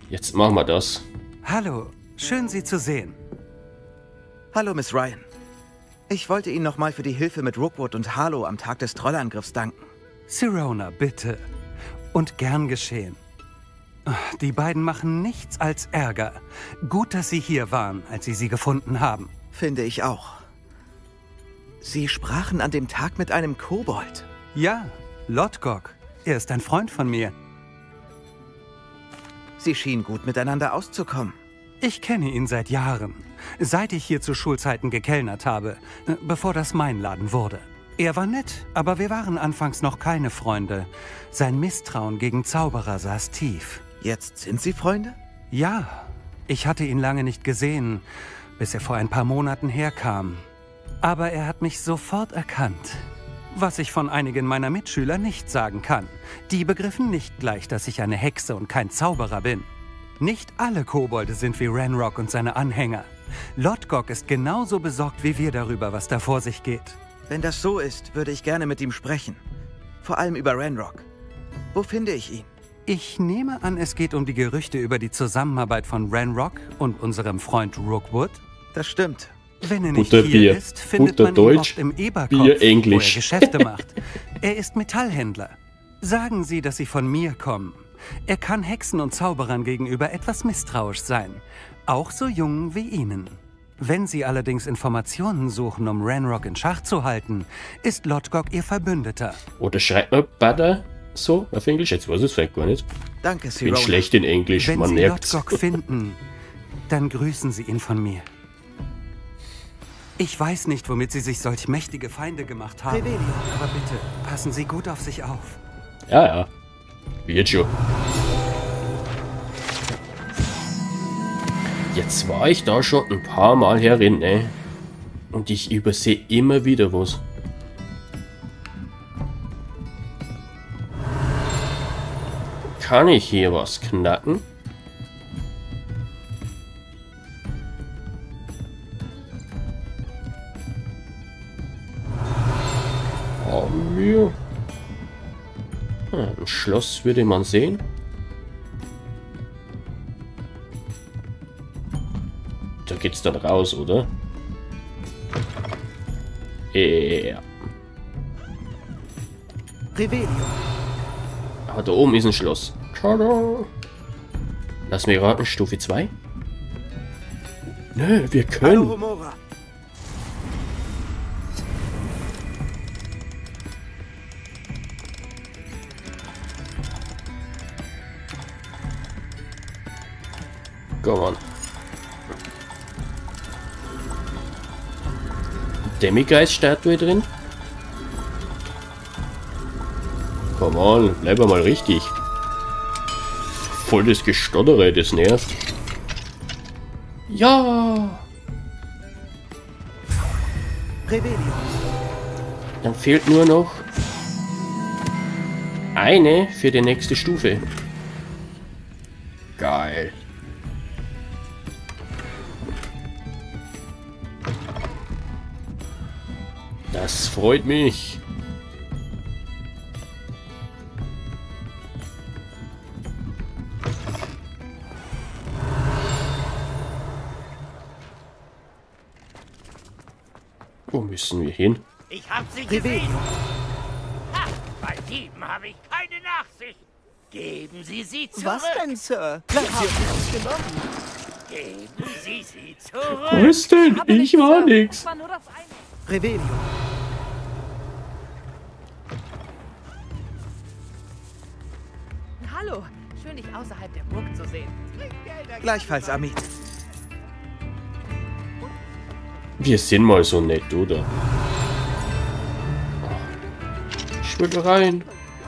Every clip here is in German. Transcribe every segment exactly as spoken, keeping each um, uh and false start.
Jetzt machen wir das. Hallo, schön Sie zu sehen. Hallo, Miss Ryan. Ich wollte Ihnen nochmal für die Hilfe mit Rookwood und Harlow am Tag des Trollangriffs danken. Sirona, bitte. Und gern geschehen. Die beiden machen nichts als Ärger. Gut, dass Sie hier waren, als Sie sie gefunden haben. Finde ich auch. Sie sprachen an dem Tag mit einem Kobold. Ja, Lodgok. Er ist ein Freund von mir. Sie schienen gut miteinander auszukommen. Ich kenne ihn seit Jahren. Seit ich hier zu Schulzeiten gekellnert habe, bevor das mein Laden wurde. Er war nett, aber wir waren anfangs noch keine Freunde. Sein Misstrauen gegen Zauberer saß tief. Jetzt sind Sie Freunde? Ja, ich hatte ihn lange nicht gesehen, bis er vor ein paar Monaten herkam. Aber er hat mich sofort erkannt. Was ich von einigen meiner Mitschüler nicht sagen kann. Die begriffen nicht gleich, dass ich eine Hexe und kein Zauberer bin. Nicht alle Kobolde sind wie Ranrock und seine Anhänger. Lodgok ist genauso besorgt wie wir darüber, was da vor sich geht. Wenn das so ist, würde ich gerne mit ihm sprechen. Vor allem über Ranrock. Wo finde ich ihn? Ich nehme an, es geht um die Gerüchte über die Zusammenarbeit von Ranrock und unserem Freund Rookwood. Das stimmt. Wenn er nicht Butter, hier Bier. ist, findet Butter, man Deutsch, ihn oft im Eberkopf, Bier, Englisch. wo er Geschäfte macht. Er ist Metallhändler. Sagen Sie, dass Sie von mir kommen. Er kann Hexen und Zauberern gegenüber etwas misstrauisch sein. Auch so jung wie Ihnen. Wenn Sie allerdings Informationen suchen, um Ranrock in Schach zu halten, ist Lodgok Ihr Verbündeter. Oder schreibt man Butter so auf Englisch? Jetzt weiß ich es vielleicht gar nicht. Danke, Ich bin Sirona. schlecht in Englisch, Wenn man Sie merkt's. Lodgok finden, dann grüßen Sie ihn von mir. Ich weiß nicht, womit Sie sich solch mächtige Feinde gemacht haben. Revelio. Aber bitte, passen Sie gut auf sich auf. Ja, ja. Wird schon. Jetzt war ich da schon ein paar Mal herin, ne? Und ich übersehe immer wieder was. Kann ich hier was knacken? Haben wir? Hm, ein Schloss würde man sehen. Da geht's dann raus, oder? Ja. Revelio. Ah, da oben ist ein Schloss. Tada! Lass mich raten, Stufe zwei? Nö, wir Hallo, können. Homora. Komm on. Demigeist-Statue drin? Komm on, bleib mal richtig. Voll das Gestottere, das nervt. Ja! Revelio. Dann fehlt nur noch eine für die nächste Stufe. Geil. Das freut mich. Wo müssen wir hin? Ich hab sie gesehen. Ha, bei Dieben habe ich keine Nachsicht. Geben Sie sie zurück. Was denn, Sir? Wir haben nichts genommen. Geben Sie sie zurück. Was denn? Ich war nix. War nur das eine. Revelio. Hallo, schön dich außerhalb der Burg zu sehen. Gleichfalls, Amit. Wir sind mal so nett, oder? Ich will rein.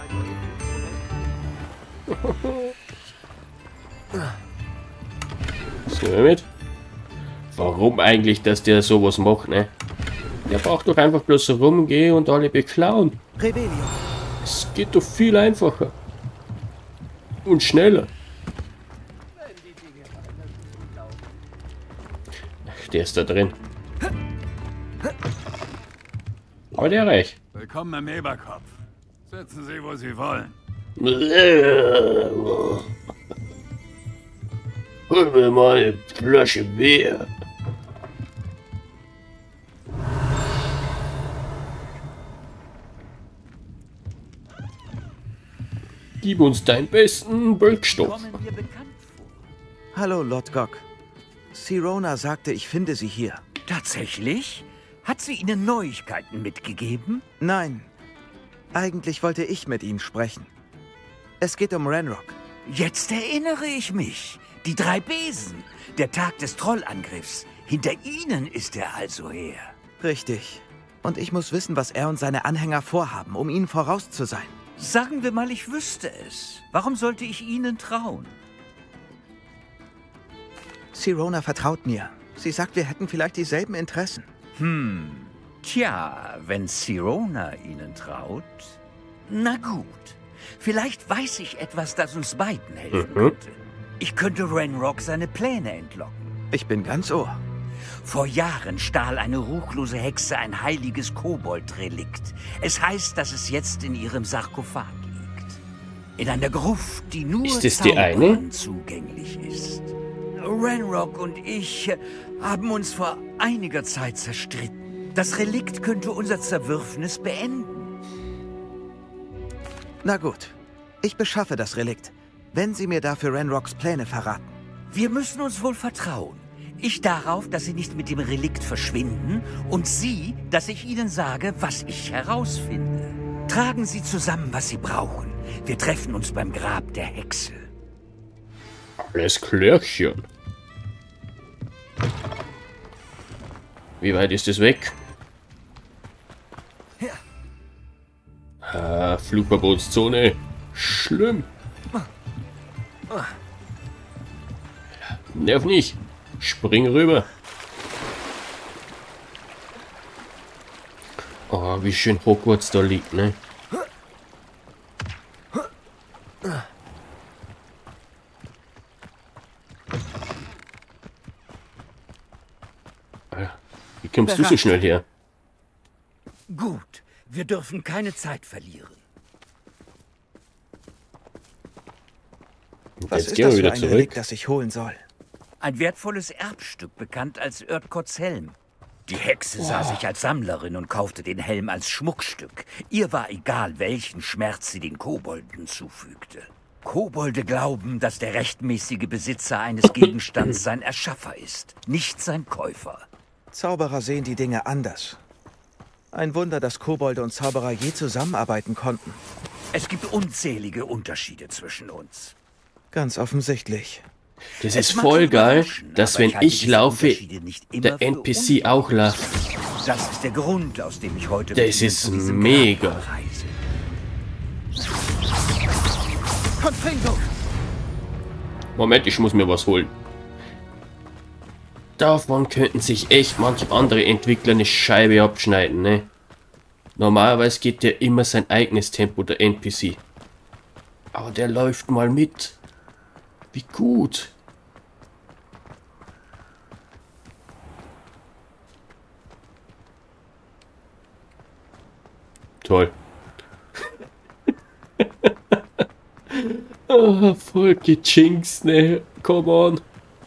Was nehmen wir mit? Warum eigentlich, dass der sowas macht, ne? Der braucht doch einfach bloß rumgehen und alle beklauen. Revelio. Es geht doch viel einfacher. Und schneller. Ach, der ist da drin. Aber der reicht. Willkommen im Eberkopf. Sitzen Sie, wo Sie wollen. Hol mir mal eine Flasche Bier. Gib uns deinen besten Bölkstoff. Kommen mir bekannt vor. Hallo, Lord Gok. Sirona sagte, ich finde Sie hier. Tatsächlich? Hat sie Ihnen Neuigkeiten mitgegeben? Nein, eigentlich wollte ich mit Ihnen sprechen. Es geht um Ranrock. Jetzt erinnere ich mich. Die drei Besen. Der Tag des Trollangriffs. Hinter Ihnen ist er also her. Richtig. Und ich muss wissen, was er und seine Anhänger vorhaben, um Ihnen voraus zu sein. Sagen wir mal, ich wüsste es. Warum sollte ich Ihnen trauen? Sirona vertraut mir. Sie sagt, wir hätten vielleicht dieselben Interessen. Hm, tja, wenn Sirona Ihnen traut... Na gut, vielleicht weiß ich etwas, das uns beiden helfen Mhm. könnte. Ich könnte Ranrock seine Pläne entlocken. Ich bin ganz ohr. Vor Jahren stahl eine ruchlose Hexe ein heiliges Kobold-Relikt. Es heißt, dass es jetzt in ihrem Sarkophag liegt. In einer Gruft, die nur Ist es die eine? Zauberern zugänglich ist. Ranrock und ich haben uns vor einiger Zeit zerstritten. Das Relikt könnte unser Zerwürfnis beenden. Na gut, ich beschaffe das Relikt, wenn Sie mir dafür Ranrocks Pläne verraten. Wir müssen uns wohl vertrauen. Ich darauf, dass Sie nicht mit dem Relikt verschwinden und Sie, dass ich Ihnen sage, was ich herausfinde. Tragen Sie zusammen, was Sie brauchen. Wir treffen uns beim Grab der Hexe. Alles klärchen. Wie weit ist es weg? Ah, Flugverbotszone. Schlimm. Nerv nicht. Spring rüber. Oh, wie schön Hogwarts da liegt, ne? Wie kommst du so schnell her? Gut, wir dürfen keine Zeit verlieren. Was Jetzt ist gehen wir das wieder für ein zurück. Relikt, das ich holen soll? Ein wertvolles Erbstück, bekannt als Erdkots Helm. Die Hexe sah sich als Sammlerin und kaufte den Helm als Schmuckstück. Ihr war egal, welchen Schmerz sie den Kobolden zufügte. Kobolde glauben, dass der rechtmäßige Besitzer eines Gegenstands sein Erschaffer ist, nicht sein Käufer. Zauberer sehen die Dinge anders. Ein Wunder, dass Kobolde und Zauberer je zusammenarbeiten konnten. Es gibt unzählige Unterschiede zwischen uns. Ganz offensichtlich. Das Es ist mag voll geil, überraschen, dass aber wenn ich halte ich diese laufe, Unterschiede nicht immer der für N P C auch läuft. Das ist der Grund, aus dem ich heute Das mit Ihnen ist zu diesem mega. Grab reise. Confringo! Moment, ich muss mir was holen. Davon könnten sich echt manche andere Entwickler eine Scheibe abschneiden, ne? Normalerweise geht der immer sein eigenes Tempo, der N P C. Aber der läuft mal mit. Wie gut. Toll. Oh, voll gejinxt, ne? Come on.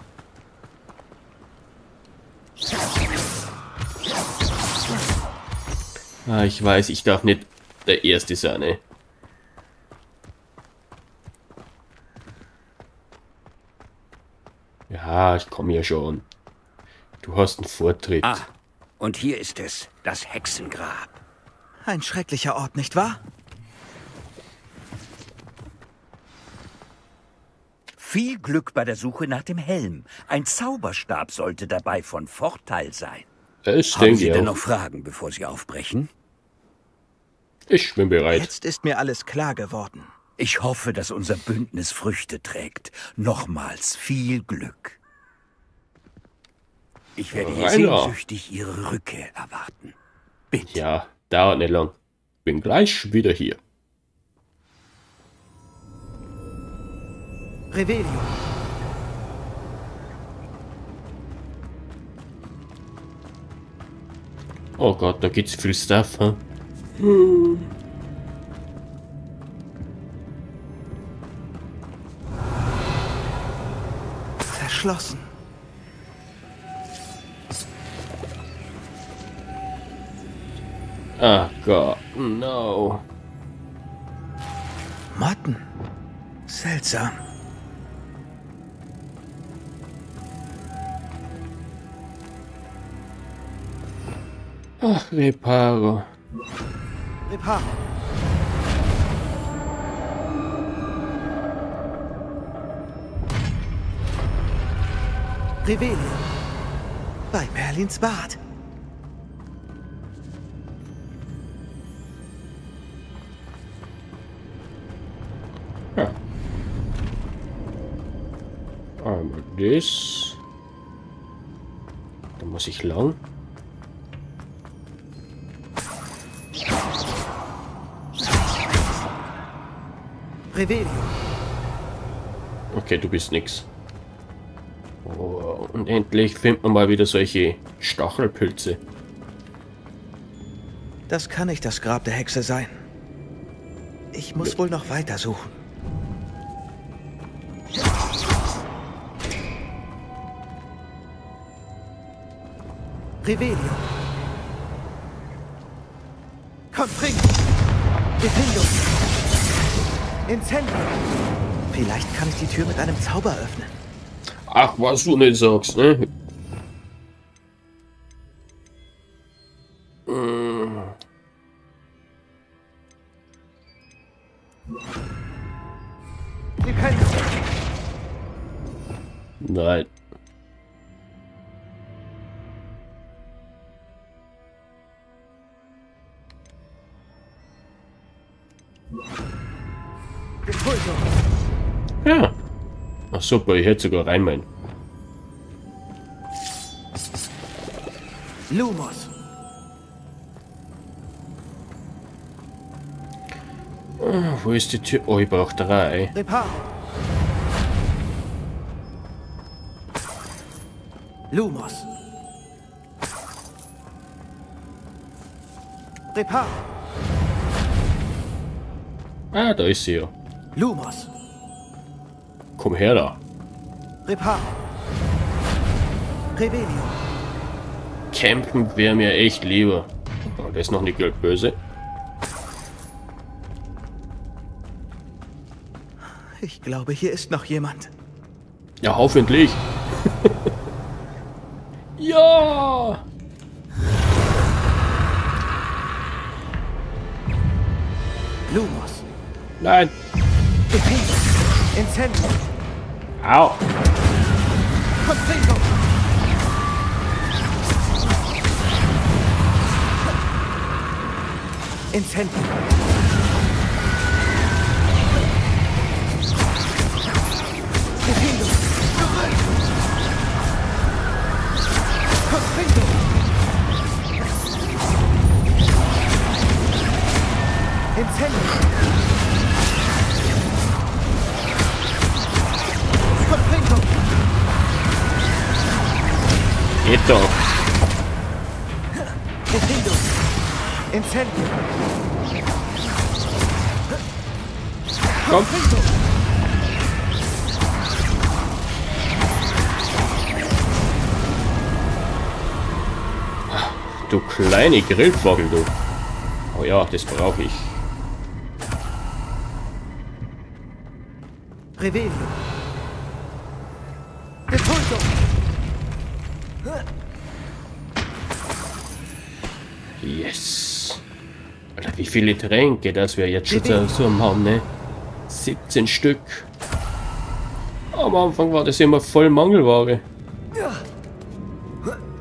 Ah, ich weiß, ich darf nicht der Erste sein, ne? Ja, ich komme ja schon. Du hast einen Vortritt. Ah, und hier ist es, das Hexengrab. Ein schrecklicher Ort, nicht wahr? Viel Glück bei der Suche nach dem Helm. Ein Zauberstab sollte dabei von Vorteil sein. Das Haben denke Sie ich denn auch. noch Fragen, bevor Sie aufbrechen? Ich bin bereit. Jetzt ist mir alles klar geworden. Ich hoffe, dass unser Bündnis Früchte trägt. Nochmals viel Glück. Ich werde hier Rainer. sehnsüchtig Ihre Rückkehr erwarten. Bitte. Ja, dauert nicht lang. Bin gleich wieder hier. Revelio. Oh Gott, da gibt's viel Stuff, hm? geschlossen. Ah Gott, no. Motten. Seltsam. Ach, Reparo. Reparo. Revelio. Bei Merlins Bad. Ja. Einmal das. Da muss ich lang. Revelio. Okay, du bist nix. Oh, und endlich findet man mal wieder solche Stachelpilze. Das kann nicht das Grab der Hexe sein. Ich muss Ja. wohl noch weiter suchen. Revelio. Confringo. Defendo. Incendio. Vielleicht kann ich die Tür mit einem Zauber öffnen. Ach, was du nicht sagst, ne? Mm. Defendo. Nein. Defulso. Ja. Ach super, ich hätte sogar rein meinen. Lumos. Ah, wo ist die Tür? Oh, ich brauche drei. Reparo. Lumos. Reparo. Ah, da ist sie ja. Lumos. Komm her da. Reparo. Revelio. Campen wäre mir echt lieber. Oh, der ist noch nicht gelb böse. Ich glaube, hier ist noch jemand. Ja, hoffentlich. Ja! Lumos. Nein! Defendo. Incendio. Au! Confringo. Incendio. Defendo. Confringo. Incendio. Confringo. Geht doch! Defendo. Incendio. Komm! Du kleine Grillvogel, du. Oh ja, das brauche ich. Revelio. Defulso. Yes. Alter, wie viele Tränke, dass wir jetzt schon so, so haben, ne? siebzehn Stück. Am Anfang war das immer voll Mangelware.